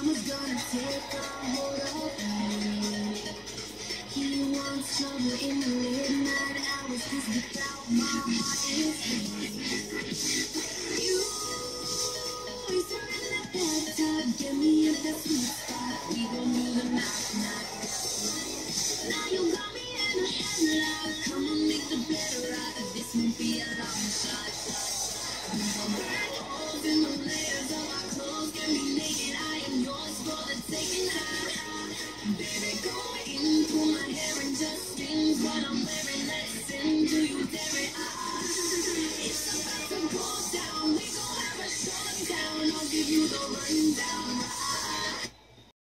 Drama's gonna take a hold of me. He wants trouble in the midnight hours, 'cause without my heart is free. You always in that bathtub, get me at that sweet spot. We gon' do the knock. Now you got me in a headlock. Come on, make the bed right. This won't be a long shot. Burn holes in the layers of our clothes. Get me naked, I am yours for the taking. Baby, go in, pull my hair and just spin what I'm